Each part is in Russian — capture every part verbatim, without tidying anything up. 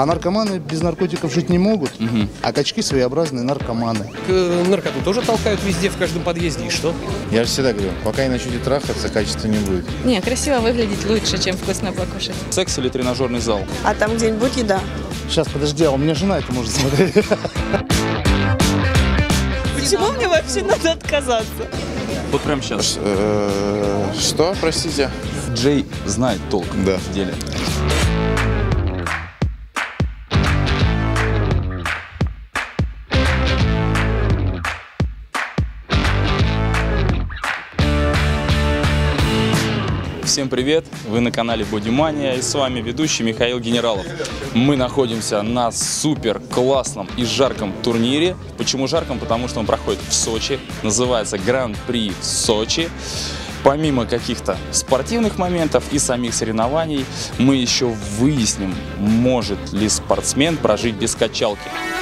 А наркоманы без наркотиков жить не могут, угу. а качки своеобразные наркоманы. К наркоту тоже толкают везде, в каждом подъезде, и что? Я же всегда говорю, пока не начнете трахаться, качества не будет. Не, красиво выглядеть лучше, чем вкусно покушать. Секс или тренажерный зал? А там где-нибудь еда? Сейчас, подожди, а у меня жена это может смотреть. Почему мне вообще надо отказаться? Вот прямо сейчас. Что, простите? Джей знает толк да. в деле. Всем привет! Вы на канале Бодимания, и с вами ведущий Михаил Генералов. Мы находимся на супер классном и жарком турнире. Почему жарком? Потому что он проходит в Сочи, называется Гран-при Сочи. Помимо каких-то спортивных моментов и самих соревнований, мы еще выясним, может ли спортсмен прожить без качалки.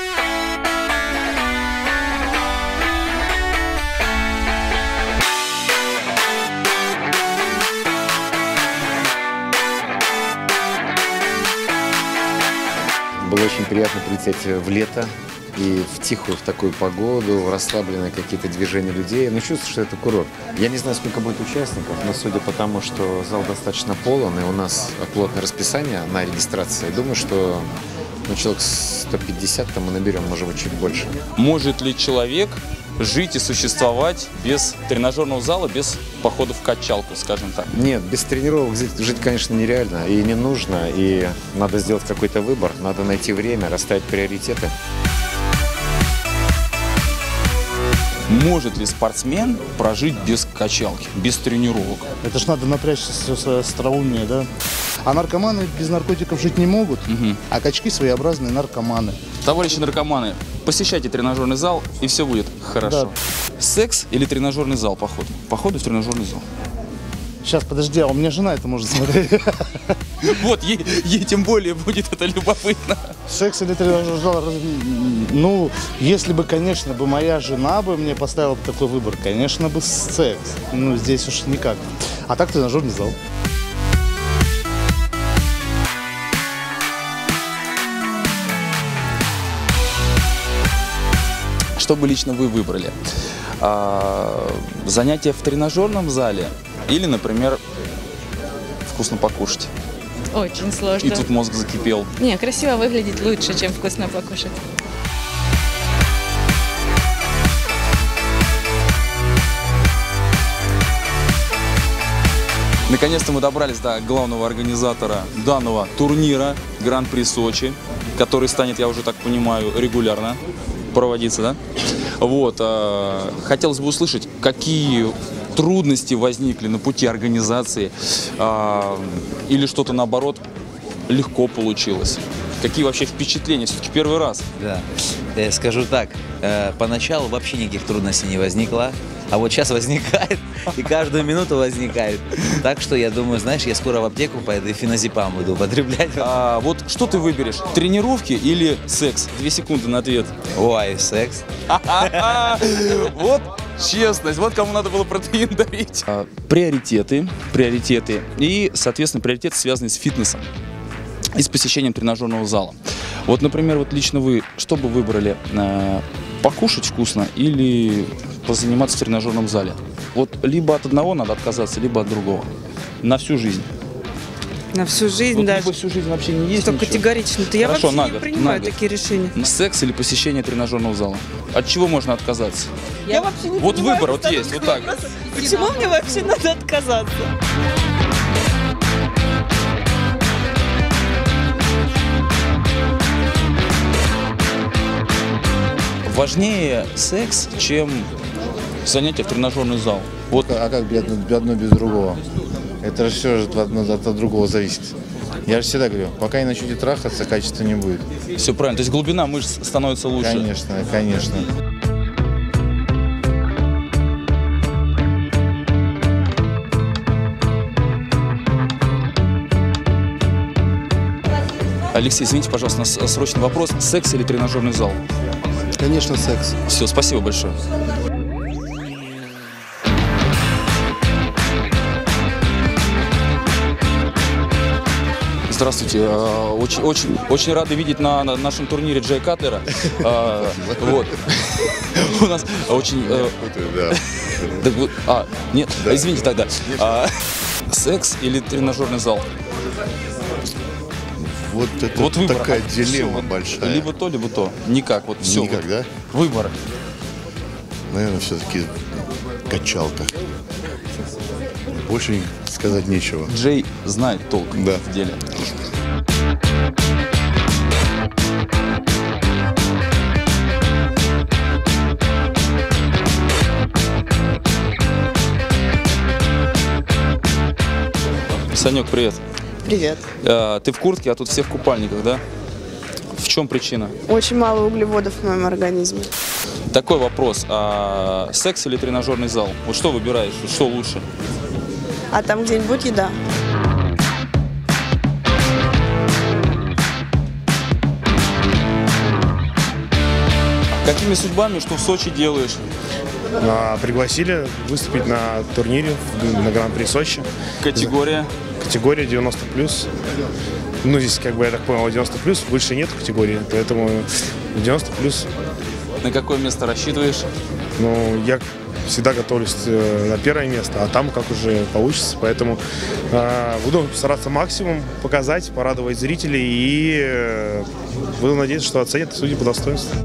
Было очень приятно прилететь в лето и в тихую, в такую погоду, в расслабленные какие-то движения людей. Но чувствую, что это курорт. Я не знаю, сколько будет участников, но судя по тому, что зал достаточно полон, и у нас плотное расписание на регистрации, думаю, что ну, человек сто пятьдесят там мы наберем, может быть, чуть больше. Может ли человек жить и существовать без тренажерного зала, без похода в качалку, скажем так? Нет, без тренировок жить, конечно, нереально и не нужно, и надо сделать какой-то выбор, надо найти время, расставить приоритеты. Может ли спортсмен прожить без качалки, без тренировок? Это ж надо напрячься с остроумие, да? А наркоманы без наркотиков жить не могут, угу. а качки своеобразные наркоманы. Товарищи наркоманы, посещайте тренажерный зал, и все будет хорошо. Да. Секс или тренажерный зал походу? Походу в тренажерный зал. Сейчас, подожди, а у меня жена это может смотреть. Вот, ей, ей тем более будет это любопытно. Секс или тренажерный зал? Ну, если бы, конечно, бы моя жена бы мне поставила бы такой выбор, конечно бы секс. Ну, здесь уж никак. А так тренажерный зал. Что бы лично вы выбрали? А, занятия в тренажерном зале или, например, вкусно покушать? Очень сложно. И тут мозг закипел. Не, красиво выглядеть лучше, чем вкусно покушать. Наконец-то мы добрались до главного организатора данного турнира Гран-при Сочи, который станет, я уже так понимаю, регулярно проводиться, да? Вот, э, хотелось бы услышать, какие трудности возникли на пути организации, э, или что-то наоборот легко получилось. Какие вообще впечатления? Все-таки первый раз. Да, я скажу так, э, поначалу вообще никаких трудностей не возникло, а вот сейчас возникает, и каждую минуту возникает. Так что я думаю, знаешь, я скоро в аптеку пойду и феназепам буду употреблять. А вот что ты выберешь? Тренировки или секс? Две секунды на ответ. Ой, секс. Вот честность, вот кому надо было протеин дарить. Приоритеты, приоритеты и, соответственно, приоритеты, связанные с фитнесом и с посещением тренажерного зала. Вот, например, вот лично вы, что бы выбрали? Покушать вкусно или позаниматься в тренажерном зале? Вот либо от одного надо отказаться, либо от другого. На всю жизнь. На всю жизнь вот даже? Либо всю жизнь вообще не есть Что ничего. Категорично-то? Я Хорошо, вообще на не год, принимаю на год. такие решения. Секс или посещение тренажерного зала? От чего можно отказаться? Я вообще не Вот понимаю, выбор вот есть, вот так. Почему мне вообще надо отказаться? Важнее секс, чем занятие в тренажерный зал. Вот, а как одно, одно без другого? Это же все от одного от другого зависит. Я же всегда говорю, пока не начнете трахаться, качества не будет. Все правильно. То есть глубина мышц становится лучше. Конечно, конечно. Алексей, извините, пожалуйста, у нас срочный вопрос. Секс или тренажерный зал? Конечно, секс. Все, спасибо большое. Здравствуйте. Э, Очень, очень, очень рады видеть на, на нашем турнире Джей Катлера. Э, Вот. У нас очень... э, да вы- А, нет, извините тогда. А, Секс или тренажерный зал? Вот это Вот выбор. такая А, всё, дилемма вот большая. Либо то, либо то. Никак, вот все. Никак, да? Выбор. Наверное, все-таки качалка. Больше сказать нечего. Джей знает толк Да. в деле. Санек, привет. Привет. Э, Ты в куртке, а тут все в купальниках, да? В чем причина? Очень мало углеводов в моем организме. Такой вопрос. А секс или тренажерный зал? Вот что выбираешь? Что лучше? А там где-нибудь еда. Какими судьбами, что в Сочи делаешь? А, Пригласили выступить на турнире в- на Гран-при Сочи. Категория? Категория девяносто плюс. Ну, здесь, как бы, я так понял, девяносто плюс, выше нет категории, поэтому девяносто плюс. На какое место рассчитываешь? Ну, я всегда готовлюсь э, на первое место, а там как уже получится, поэтому э, буду стараться максимум показать, порадовать зрителей и э, буду надеяться, что оценят судьи по достоинству.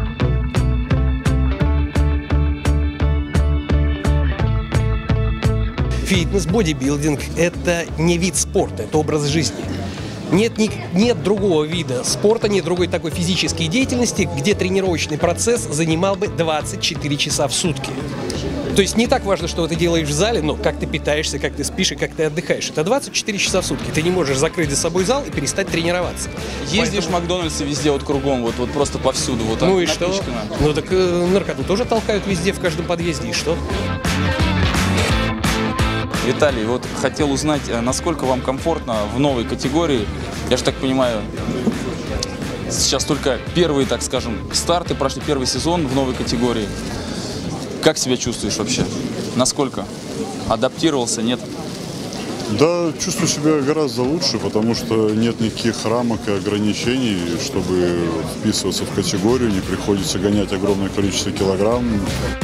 Фитнес, бодибилдинг – это не вид спорта, это образ жизни. Нет, ни- нет другого вида спорта, нет другой такой физической деятельности, где тренировочный процесс занимал бы двадцать четыре часа в сутки. То есть не так важно, что ты делаешь в зале, но как ты питаешься, как ты спишь и как ты отдыхаешь. Это двадцать четыре часа в сутки. Ты не можешь закрыть за собой зал и перестать тренироваться. Ездишь Поэтому- в Макдональдс везде, вот кругом, вот, вот просто повсюду. Вот, Ну а, и что? напичкано. Ну так э, наркоту тоже толкают везде, в каждом подъезде. И что? Виталий, вот хотел узнать, э, насколько вам комфортно в новой категории. Я же так понимаю, сейчас только первые, так скажем, старты прошли, первый сезон в новой категории. Как себя чувствуешь вообще? Насколько? Адаптировался, нет? Да, чувствую себя гораздо лучше, потому что нет никаких рамок и ограничений, чтобы вписываться в категорию, не приходится гонять огромное количество килограмм.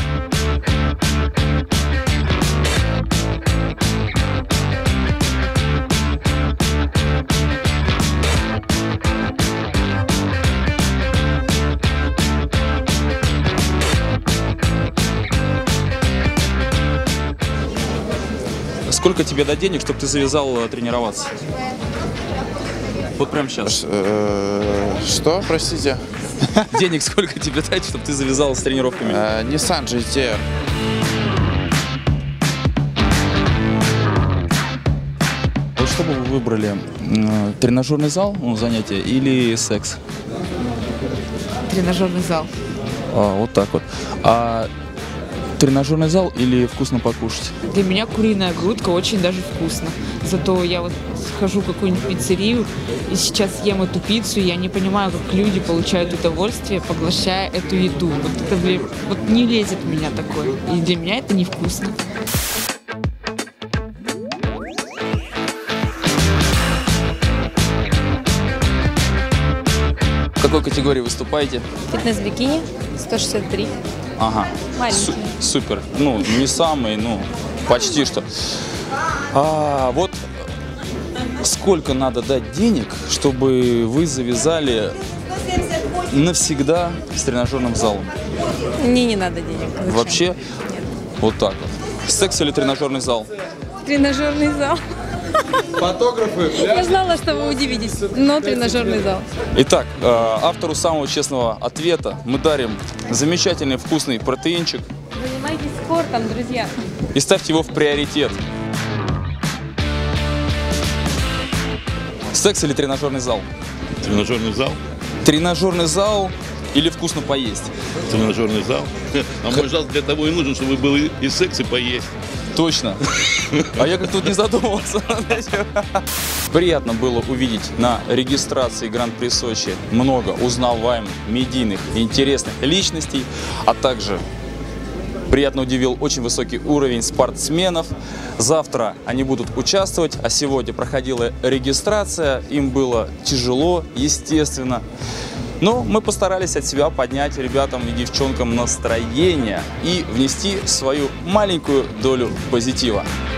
Сколько тебе дать денег, чтобы ты завязал э, тренироваться? Вот прямо сейчас. Что, простите? Денег сколько тебе дать, чтобы ты завязал с тренировками? Nissan джи ти ар. Вот что бы вы выбрали? М, Тренажерный зал, ну, занятие, или секс? Тренажерный зал. А, вот так вот. А тренажерный зал или вкусно покушать? Для меня куриная грудка очень даже вкусно. Зато я вот схожу в какую-нибудь пиццерию и сейчас ем эту пиццу, и я не понимаю, как люди получают удовольствие, поглощая эту еду. Вот это, блин, вот не лезет в меня такое. И для меня это невкусно. В какой категории выступаете? Фитнес-бикини сто шестьдесят три. Ага. Маленький. Су- супер. Ну, не самый, ну, почти что. А вот сколько надо дать денег, чтобы вы завязали навсегда с тренажерным залом? Мне не надо денег. Зачем? Вообще? Вот так вот. Секс или тренажерный зал? Тренажерный зал. Фотографы. Я знала, что вы удивитесь, но тренажерный зал. Итак, э, автору самого честного ответа мы дарим замечательный вкусный протеинчик Занимайтесь спортом, друзья. и ставьте его в приоритет. Секс или тренажерный зал? Тренажерный зал? Тренажерный зал или вкусно поесть? Тренажерный зал. А мой зал для того и нужен, чтобы был и и секс, и поесть. Точно. А я как-то тут не задумывался над этим. Приятно было увидеть на регистрации Гран-при Сочи много узнаваемых, медийных, интересных личностей, а также приятно удивил очень высокий уровень спортсменов. Завтра они будут участвовать, а сегодня проходила регистрация. Им было тяжело, естественно. Но мы постарались от себя поднять ребятам и девчонкам настроение и внести свою маленькую долю позитива.